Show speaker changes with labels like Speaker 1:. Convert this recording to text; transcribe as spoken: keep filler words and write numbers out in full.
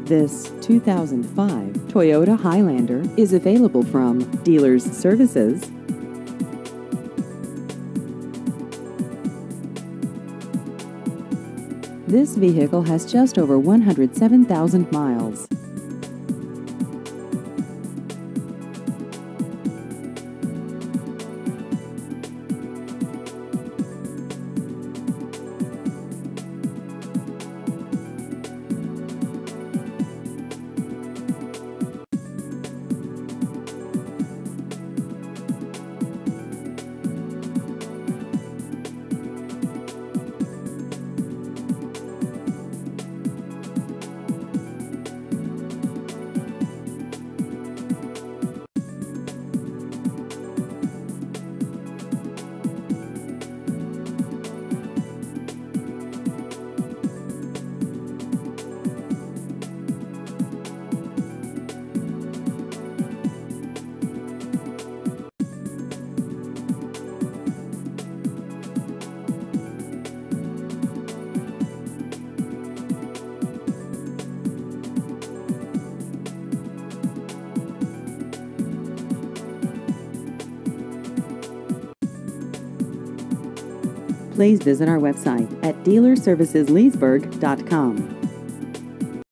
Speaker 1: This two thousand five Toyota Highlander is available from Dealers Services. This vehicle has just over one hundred seven thousand miles. Please visit our website at dealer services leesburg dot com.